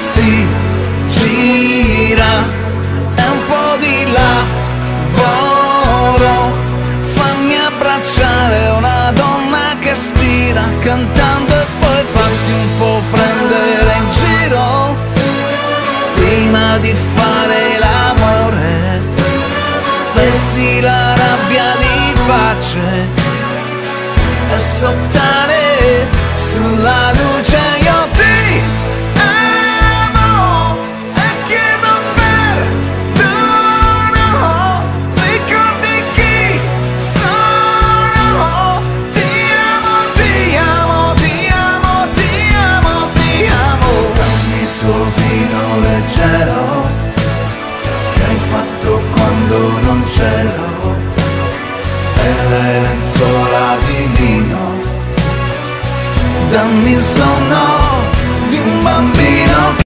si gira, è un po' di lavoro. Fammi abbracciare una donna che stira, cantare